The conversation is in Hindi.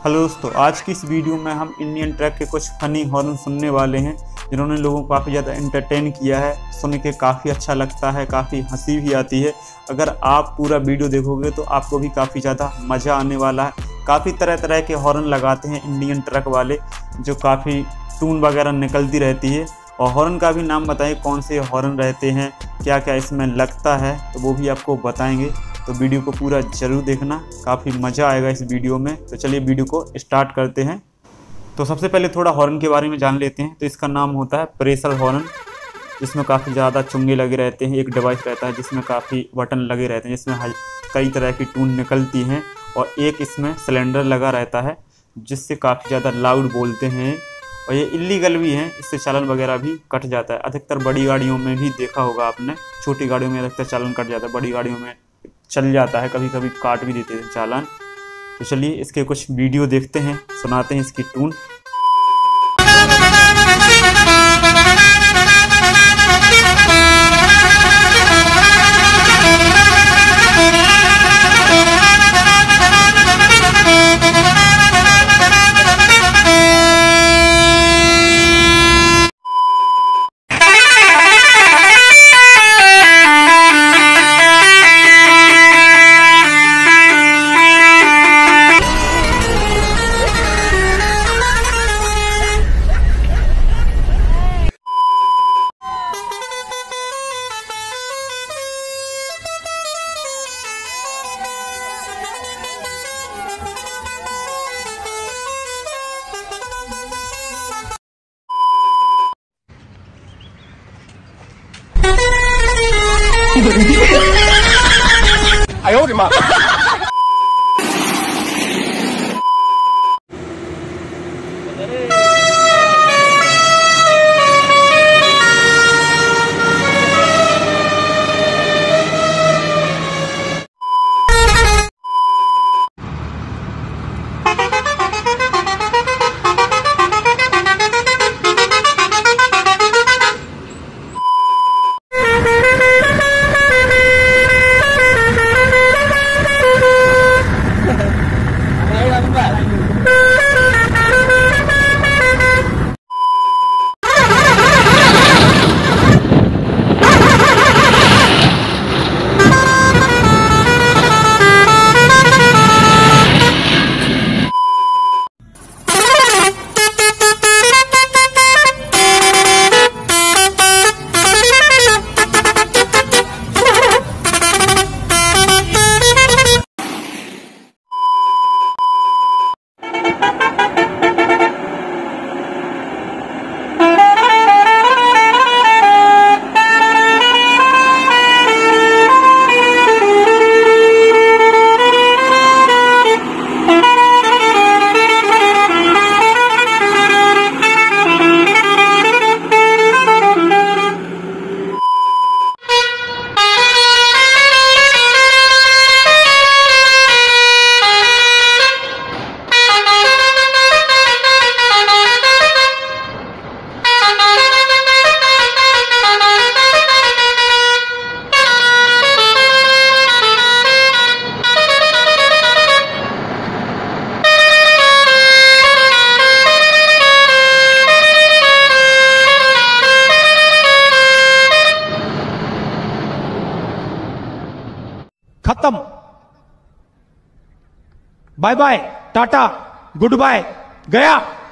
हेलो दोस्तों, आज की इस वीडियो में हम इंडियन ट्रक के कुछ फनी हॉर्न सुनने वाले हैं जिन्होंने लोगों को काफ़ी ज़्यादा एंटरटेन किया है। सुन के काफ़ी अच्छा लगता है, काफ़ी हंसी भी आती है। अगर आप पूरा वीडियो देखोगे तो आपको भी काफ़ी ज़्यादा मज़ा आने वाला है। काफ़ी तरह तरह के हॉर्न लगाते हैं इंडियन ट्रक वाले, जो काफ़ी टून वगैरह निकलती रहती है। और हॉर्न का भी नाम बताइए, कौन से हॉर्न रहते हैं, क्या क्या इसमें लगता है, तो वो भी आपको बताएंगे। तो वीडियो को पूरा ज़रूर देखना, काफ़ी मज़ा आएगा इस वीडियो में। तो चलिए वीडियो को स्टार्ट करते हैं। तो सबसे पहले थोड़ा हॉर्न के बारे में जान लेते हैं। तो इसका नाम होता है प्रेशर हॉर्न, जिसमें काफ़ी ज़्यादा चुंगे लगे रहते हैं। एक डिवाइस रहता है जिसमें काफ़ी बटन लगे रहते हैं, जिसमें कई तरह की टून निकलती हैं। और एक इसमें सिलेंडर लगा रहता है जिससे काफ़ी ज़्यादा लाउड बोलते हैं। और ये इलीगल भी है, इससे चालान वगैरह भी कट जाता है। अधिकतर बड़ी गाड़ियों में भी देखा होगा आपने, छोटी गाड़ियों में अधिकतर चालान कट जाता है, बड़ी गाड़ियों में चल जाता है, कभी कभी काट भी देते हैं चालान। तो चलिए इसके कुछ वीडियो देखते हैं, सुनाते हैं इसकी टून। 哎呦我的妈！ खत्म, bye bye, tata, goodbye, गया।